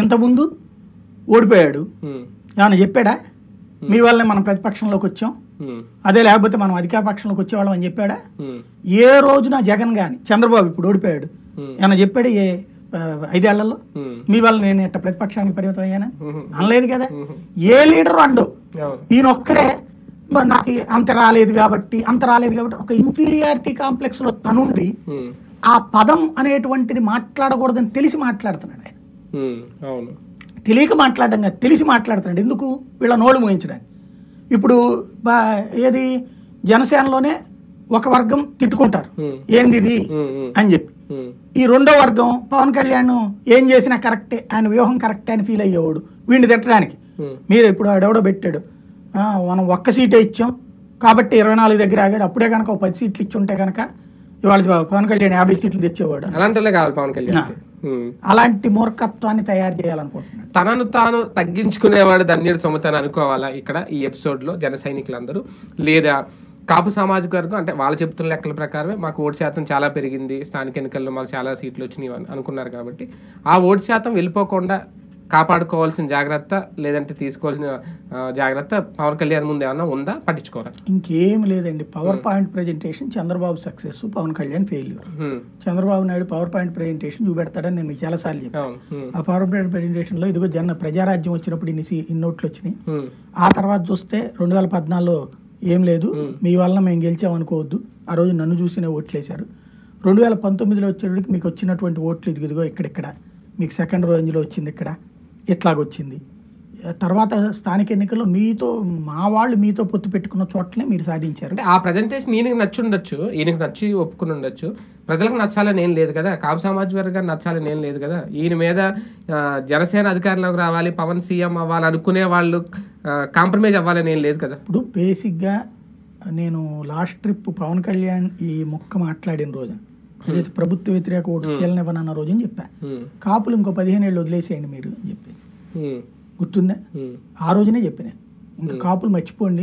ఇంతకుముందు ఓడిపోయాడు, ఏమన్నా చెప్పాడా మీ వల్లనే మనం ప్రతిపక్షంలోకి వచ్చాం, అదే లేకపోతే మనం అధికార పక్షంలోకి వచ్చేవాళ్ళం అని చెప్పాడా? ఏ రోజున జగన్ కానీ చంద్రబాబు ఇప్పుడు ఓడిపోయాడు ఏమన్నా చెప్పాడు? 5 ఏళ్లలో మీ వల్ల నేను ఇట్ట ప్రతిపక్షానికి పరిమితం అయ్యానా అనలేదు కదా. ఏ లీడరు అండు, ఈయన ఒక్కడే నాకు అంత రాలేదు కాబట్టి ఒక ఇన్ఫీరియారిటీ కాంప్లెక్స్ లో తనుండి ఆ పదం అనేటువంటిది మాట్లాడకూడదని తెలిసి మాట్లాడుతున్నాడు ఆయన. తెలియక మాట్లాడడం కాదు, తెలిసి మాట్లాడుతున్నాడు. ఎందుకు? వీళ్ళ నోళ్ళు మోయించడానికి. ఇప్పుడు ఏది జనసేనలోనే ఒక వర్గం తిట్టుకుంటారు ఏంది ఇది అని చెప్పి, ఈ రెండో వర్గం పవన్ కళ్యాణ్ ఏం చేసినా కరెక్టే, ఆయన వ్యూహం కరెక్టే అని ఫీల్ అయ్యేవాడు వీడిని తిట్టడానికి. మీరు ఇప్పుడు ఆడెవడో పెట్టాడు, మనం 1 సీటే ఇచ్చాం కాబట్టి 24 దగ్గర ఆగాడు, అప్పుడే కనుక 10 సీట్లు ఇచ్చి ఉంటే కనుక ఇవాళ పవన్ కళ్యాణ్ 50 సీట్లు తెచ్చేవాడు. అలాంటి మూర్ఖత్వాన్ని తయారు చేయాలనుకుంటున్నాడు. తనను తాను తగ్గించుకునేవాడు ధన్యుడు సొమ్ముతని అనుకోవాలా ఇక్కడ ఈ ఎపిసోడ్ లో జన సైనికులందరూ? లేదా కాపు సామాజిక వర్గం అంటే వాళ్ళు చెప్తున్న లెక్కల ప్రకారమే మాకు ఓటు శాతం చాలా పెరిగింది, స్థానిక ఎన్నికల్లో మాకు చాలా సీట్లు వచ్చినాయి అనుకున్నారు కాబట్టి ఆ ఓటు శాతం వెళ్ళిపోకుండా కాపాడుకోవాల్సిన జాగ్రత్త లేదంటే తీసుకోవాల్సిన జాగ్రత్త పవన్ కళ్యాణ్ ముందు ఏమన్నా ఉందా? పట్టించుకోరా? ఇంకేం లేదండి. Power point presentation Chandrababu success, Pawan Kalyan failure. Chandrababu Naidu power point presentation చూపెడతాడని నేను మీకు చాలాసార్లు చెప్పాను. ఆ పవర్ పాయింట్ ప్రెజెంటేషన్ లో ఇదిగో ప్రజారాజ్యం వచ్చినప్పుడు ఇన్ని ఓట్లు వచ్చినాయి, ఆ తర్వాత చూస్తే 2014లో ఏం లేదు, మీ వల్ల మేము గెలిచామనుకోవద్దు, ఆ రోజు నన్ను చూసినే ఓట్లు వేశారు, 2019లో వచ్చేటికి మీకు వచ్చినటువంటి ఓట్లు ఇదిగో ఇక్కడిక్కడ మీకు సెకండ్ రేంజ్లో వచ్చింది, ఇక్కడ ఇట్లాగొచ్చింది. తర్వాత స్థానిక ఎన్నికల్లో మా వాళ్ళు మీతో పొత్తు పెట్టుకున్న చోట్లనే మీరు సాధించారు. అంటే ఆ ప్రజెంటేషన్ ఈయనకి నచ్చి ఉండొచ్చు, ఈయనకి నచ్చి ఒప్పుకుని ఉండొచ్చు, ప్రజలకు నచ్చాలని ఏం లేదు కదా, కాపు సామాజిక వర్గాన్ని నచ్చాలని ఏం లేదు కదా. ఈయన మీద జనసేన అధికారంలోకి రావాలి, పవన్ సీఎం అవ్వాలి అనుకునే వాళ్ళు కాంప్రమైజ్ అవ్వాలని ఏం లేదు కదా. ఇప్పుడు బేసిక్గా నేను లాస్ట్ ట్రిప్ పవన్ కళ్యాణ్ ఈ మొక్క మాట్లాడిన రోజు ఏదైతే ప్రభుత్వ వ్యతిరేక ఓటు చేయలనివ్వనన్న రోజు అని చెప్పా, కాపులు ఇంకో 15 ఏళ్ళు వదిలేసేయండి మీరు అని చెప్పేసి, గుర్తుందా? ఆ రోజునే చెప్పాను, ఇంకా కాపులు మర్చిపోండి.